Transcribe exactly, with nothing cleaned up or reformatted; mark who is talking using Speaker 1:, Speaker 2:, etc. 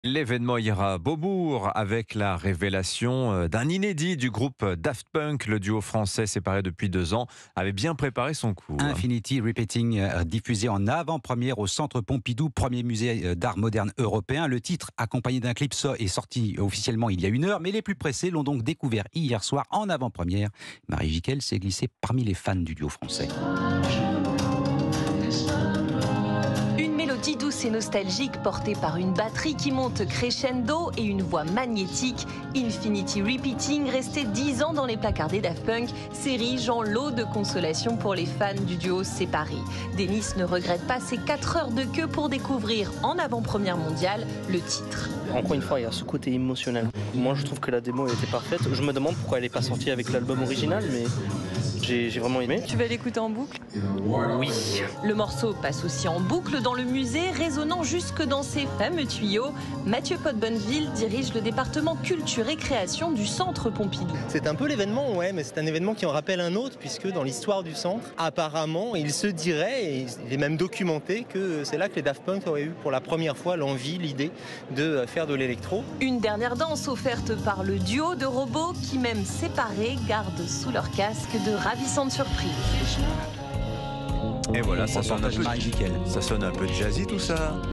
Speaker 1: L'événement ira à Beaubourg avec la révélation euh, d'un inédit du groupe Daft Punk. Le duo français séparé depuis deux ans avait bien préparé son coup.
Speaker 2: Infinity Repeating, euh, diffusé en avant-première au Centre Pompidou, premier musée euh, d'art moderne européen. Le titre, accompagné d'un clip, so- est sorti officiellement il y a une heure, mais les plus pressés l'ont donc découvert hier soir en avant-première. Marie Jiquel s'est glissée parmi les fans du duo français.
Speaker 3: Une mélodie douce et nostalgique portée par une batterie qui monte crescendo et une voix magnétique. Infinity Repeating, resté dix ans dans les placards des Daft Punk, s'érige en lot de consolation pour les fans du duo séparé. Denis ne regrette pas ses quatre heures de queue pour découvrir en avant-première mondiale le titre.
Speaker 4: Encore une fois, il y a ce côté émotionnel. Moi, je trouve que la démo était parfaite. Je me demande pourquoi elle n'est pas sortie avec l'album original, mais j'ai j'ai vraiment aimé.
Speaker 3: Tu vas l'écouter en boucle ?
Speaker 4: Oui.
Speaker 3: Le morceau passe aussi en boucle dans le musée, résonnant jusque dans ses fameux tuyaux. Mathieu Pot-Bonneville dirige le département culture et création du Centre Pompidou.
Speaker 5: C'est un peu l'événement, ouais, mais c'est un événement qui en rappelle un autre, puisque dans l'histoire du centre, apparemment, il se dirait, et il est même documenté, que c'est là que les Daft Punk auraient eu pour la première fois l'envie, l'idée de faire de l'électro.
Speaker 3: Une dernière danse offerte par le duo de robots qui, même séparés, gardent sous leur casque de ravissantes surprises.
Speaker 1: Et voilà, ça sonne un peu,
Speaker 2: Marie Jiquel.
Speaker 1: ça sonne un peu jazzy tout ça.